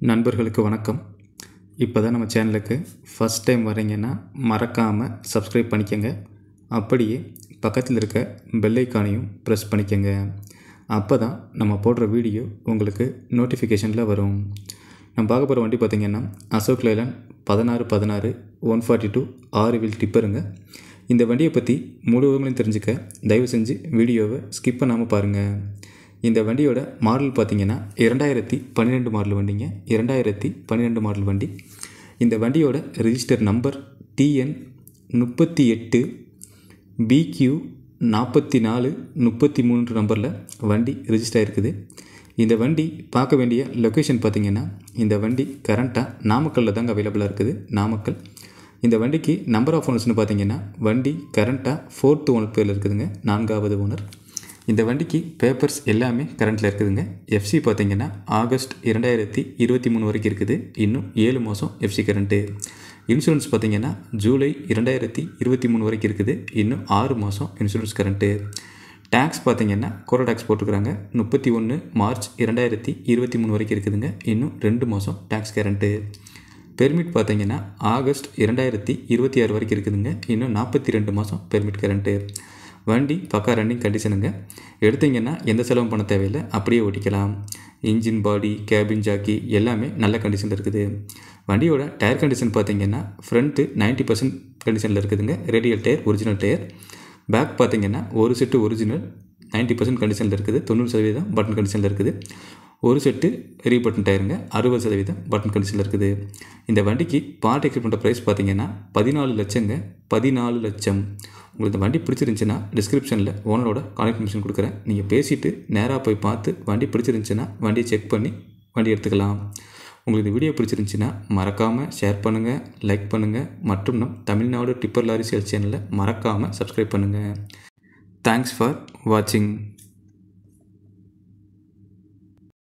நண்பர்களுக்கு வணக்கம். இப்போ தான் நம்ம சேனலுக்கு ஃபஸ்ட் டைம் வரீங்கன்னா மறக்காமல் சப்ஸ்கிரைப் பண்ணிக்கோங்க. அப்படியே பக்கத்தில் இருக்க பெல் ஐக்கானையும் ப்ரெஸ் பண்ணிக்கோங்க. அப்போ தான் நம்ம போடுற வீடியோ உங்களுக்கு நோட்டிஃபிகேஷனில் வரும். நம்ம பார்க்க போகிற வண்டி பார்த்திங்கன்னா அசோக் லைலாண்ட் 16 142 6 வீல் டிப்பருங்க. இந்த வண்டியை பற்றி முழு விவரங்களையும் தெரிஞ்சுக்க தயவு செஞ்சு வீடியோவை ஸ்கிப் பண்ணாமல் பாருங்கள். இந்த வண்டியோட மாடல் பார்த்திங்கன்னா 2012 மாடல் வண்டிங்க. 2012 மாடல் வண்டி. இந்த வண்டியோட ரிஜிஸ்டர் நம்பர் TN 38 BQ 44 33 நம்பரில் வண்டி ரிஜிஸ்டர் ஆகிருக்குது. இந்த வண்டி பார்க்க வேண்டிய லொக்கேஷன் பார்த்திங்கன்னா இந்த வண்டி கரண்ட்டாக நாமக்கல்லில் தாங்க அவைலபிளாக இருக்குது. நாமக்கல். இந்த வண்டிக்கு நம்பர் ஆஃப் ஓனர்ஸ்னு பார்த்திங்கன்னா வண்டி கரண்ட்டாக 4th ஓனர் பேரில் இருக்குதுங்க. 4வது ஓனர். இந்த வண்டிக்கு பேப்பர்ஸ் எல்லாமே கரண்ட்டில் இருக்குதுங்க. FC பார்த்திங்கன்னா ஆகஸ்ட் 2023 வரைக்கும் இருக்குது. இன்னும் 7 மாதம் FC கரண்ட்டு. இன்சூரன்ஸ் பார்த்திங்கன்னா ஜூலை 2023 வரைக்கும் இருக்குது. இன்னும் 6 மாதம் இன்சூரன்ஸ் கரண்ட்டு. டேக்ஸ் பார்த்திங்கன்னா கோரா டேக்ஸ் போட்டுருக்குறாங்க. 31 மார்ச் 2023 வரைக்கும் இருக்குதுங்க. இன்னும் 2 மாதம் டேக்ஸ் கரண்ட்டு. பெர்மிட் பார்த்திங்கன்னா ஆகஸ்ட் 2026 வரைக்கும் இருக்குதுங்க. இன்னும் 42 மாதம் பெர்மிட் கரண்ட்டு. வண்டி பக்கா ரன்னிங் கண்டிஷனுங்க. எடுத்திங்கன்னா எந்த செலவும் பண்ண தேவையில்லை, அப்படியே ஓட்டிக்கலாம். இன்ஜின், பாடி, கேபின், ஜாக்கி எல்லாமே நல்ல கண்டிஷனில் இருக்குது. வண்டியோட டயர் கண்டிஷன் பார்த்திங்கன்னா ஃப்ரண்ட்டு 90% கண்டிஷனில் இருக்குதுங்க. Radial tyre original tyre. Back பார்த்திங்கன்னா ஒரு செட்டு ஒரிஜினல் 90% கண்டிஷனில் இருக்குது. 90% பட்டன் கண்டிஷனில் இருக்குது. ஒரு செட்டு ரீபட்டன் டயருங்க. 60% பட்டன் கண்டிஷனில் இருக்குது. இந்த வண்டிக்கு பார்ட் எக்யூப்மெண்ட் ப்ரைஸ் பார்த்திங்கன்னா 14 லட்சங்க. 14 லட்சம். உங்களுக்கு இந்த வண்டி பிடிச்சிருந்துச்சின்னா டிஸ்கிரிப்ஷனில் ஓனரோட கான்டாக்ட் இன்ஃபர்மேஷன் கொடுக்குறேன். நீங்கள் பேசிவிட்டு நேராக போய் பார்த்து வண்டி பிடிச்சிருந்துச்சின்னா வண்டியை செக் பண்ணி வண்டி எடுத்துக்கலாம். உங்களுக்கு இந்த வீடியோ பிடிச்சிருந்துச்சின்னா மறக்காமல் ஷேர் பண்ணுங்கள், லைக் பண்ணுங்கள். மற்றும் நம் தமிழ்நாடு டிப்பர் லாரி சேல்ஸ் சேனலை மறக்காமல் சப்ஸ்கிரைப் பண்ணுங்கள். தேங்க்ஸ் ஃபார் வாட்சிங்.